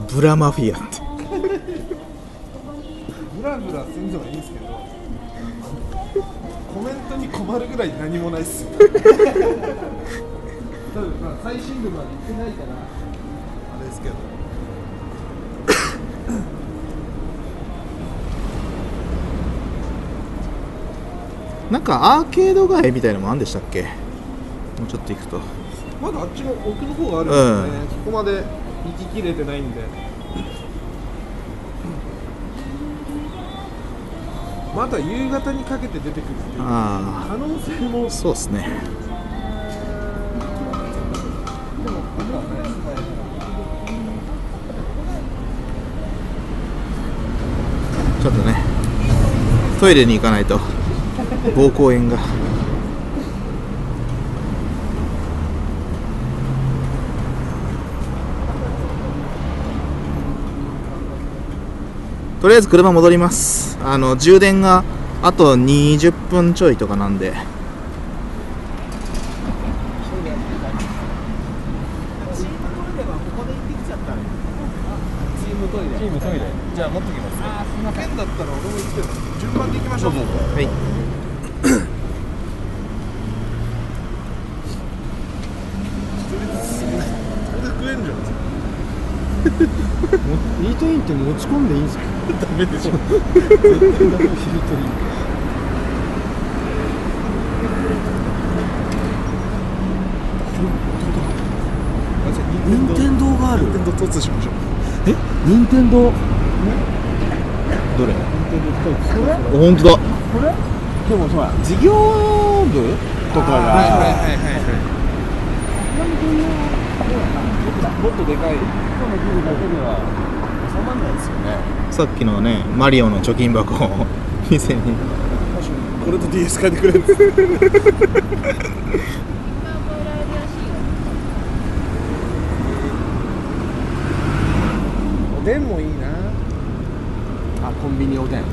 ブラマフィアってブラブラするのはいいんですけど、コメントに困るぐらい何もないっすよ。多分まあ最新部まで行ってないからあれですけど。 なんかアーケード街みたいなのもあんでしたっけ？もうちょっと行くとまだあっちの奥の方があるんですね、そこまで行ききれてないんで。まだ夕方にかけて出てくるっていう可能性も。 そうですね。ちょっとねトイレに行かないと膀胱炎が。とりあえず車戻ります。充電があと20分ちょいとかなんで。 チームトイレじゃあ持ってきますね。ペンだったら俺も行ってる。順番で行きましょう。はい。食えんじゃん。イートインって持ち込んでいいんですか？ダメでしょ。絶対ダメ。イートイン。任天堂がある。任天堂突しましょう。え？任天堂。 どれ？ 任天堂これ？ 本当だ。 これ？でもそうや。事業部とかが。もっとでかい。ビルだけでは収まらないですよね。 さっきのねマリオの貯金箱を店に。 これと DS 変えてくれるんです。おでんもいいな。あ、コンビニおでん。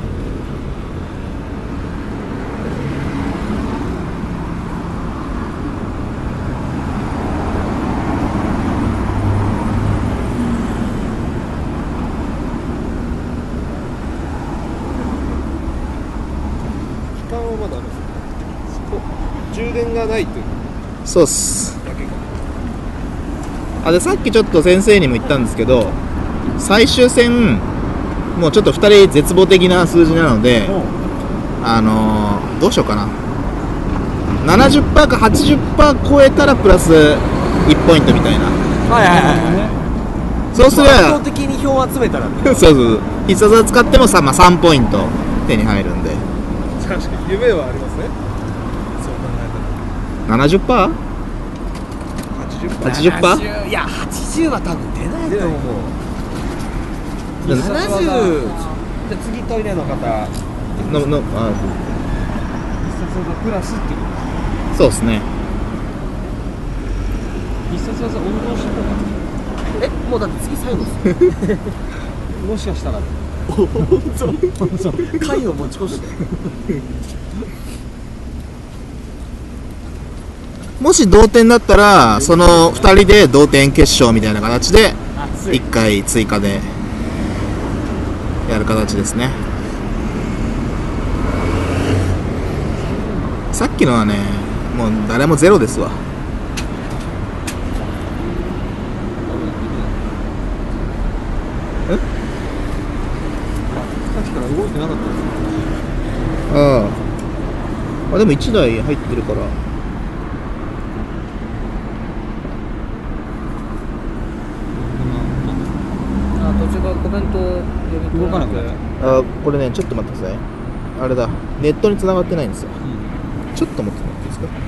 期間はまだあるんですよ。充電がないというそうっす。 だけが。 でさっきちょっと先生にも言ったんですけど、最終戦もうちょっと2人絶望的な数字なので、どうしようかな。70% か 80% 超えたらプラス1ポイントみたいな。そうすれば圧倒的に票を集めたらね。 そうそう必殺技使ってもさ、まあ、3ポイント手に入るんで。 確かに夢はありますね。そう考えたら 70%？ 80%？ いや80は多分出ないと思う。70。じゃあ次トイレの方の必殺技プラスっていう。 そうですね。 必殺技温存した方がいい。もうだって次最後です。もしかしたら温存回を持ち越して。 もし同点だったらその2人で同点決勝みたいな形で1回追加でやる形ですね。さっきのはねもう誰もゼロですわ。 さっきから動いてなかったです。 でも1台入ってるから。 途中からコメント読み取らなくて。 これねちょっと待ってください。あれだ、ネットに繋がってないんですよ。ちょっと待ってもらっていいですか。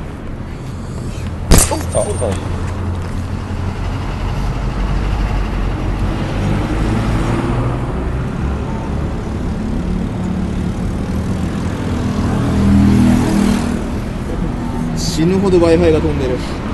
死ぬほど Wi-Fi が飛んでる。